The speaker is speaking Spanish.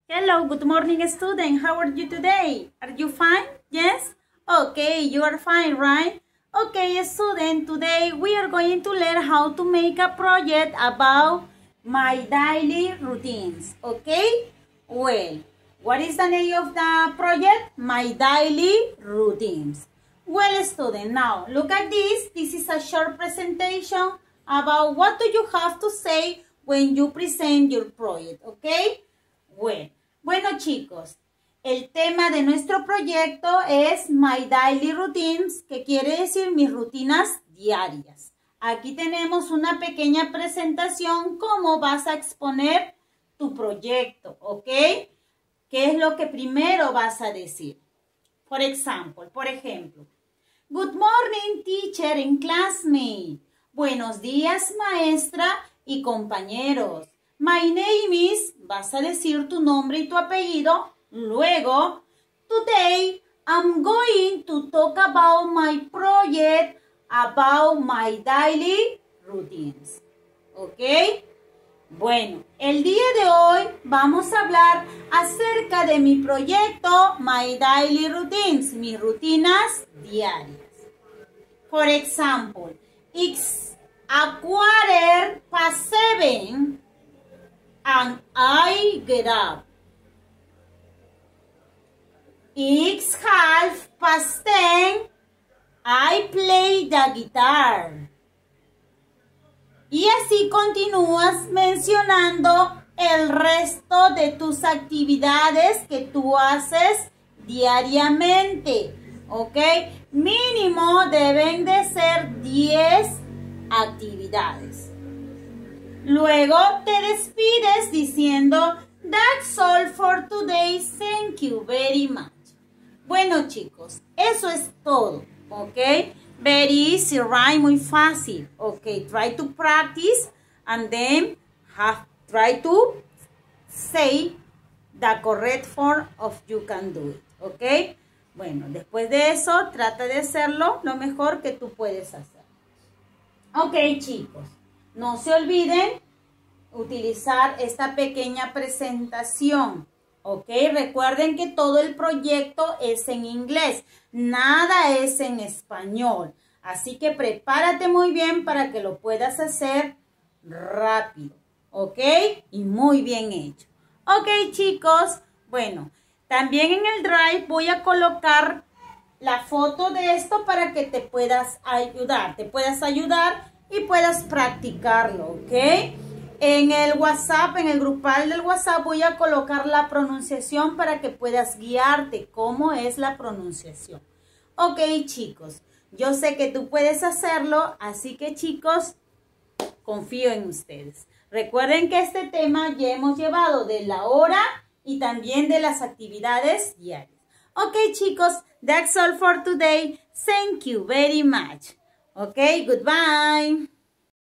Hello, good morning, student. How are you today? Are you fine? Yes? Okay, you are fine, right? Okay, student, today we are going to learn how to make a project about my daily routines, okay? Well, what is the name of the project? My daily routines. Well, student, now look at this. This is a short presentation about what do you have to say when you present your project, okay? Bueno chicos, el tema de nuestro proyecto es My Daily Routines, que quiere decir mis rutinas diarias. Aquí tenemos una pequeña presentación cómo vas a exponer tu proyecto, ¿ok? ¿Qué es lo que primero vas a decir? Por ejemplo, Good morning, teacher and classmate. Buenos días, maestra y compañeros. My name is, vas a decir tu nombre y tu apellido. Luego, today I'm going to talk about my project, about my daily routines. ¿Ok? Bueno, el día de hoy vamos a hablar acerca de mi proyecto, My Daily Routines, mis rutinas diarias. For example, it's 7:15 and I get up. It's 10:30. I play the guitar. Y así continúas mencionando el resto de tus actividades que tú haces diariamente. ¿Ok? Mínimo deben de ser 10 actividades. Luego te despides diciendo, That's all for today, thank you very much. Bueno chicos, eso es todo, ¿ok? Very easy, right? Muy fácil, ¿ok? Try to practice and then try to say the correct form of you can do it, ¿ok? Bueno, después de eso, trata de hacerlo lo mejor que tú puedes hacer. Ok chicos, no se olviden utilizar esta pequeña presentación, ¿ok? Recuerden que todo el proyecto es en inglés, nada es en español. Así que prepárate muy bien para que lo puedas hacer rápido, ¿ok? Y muy bien hecho. Ok, chicos, bueno, también en el Drive voy a colocar la foto de esto para que te puedas ayudar y puedas practicarlo, ¿ok? En el WhatsApp, en el grupal del WhatsApp, voy a colocar la pronunciación para que puedas guiarte cómo es la pronunciación. Ok, chicos, yo sé que tú puedes hacerlo, así que, chicos, confío en ustedes. Recuerden que este tema ya hemos llevado de la hora y también de las actividades diarias. Ok, chicos, that's all for today. Thank you very much. Ok, goodbye.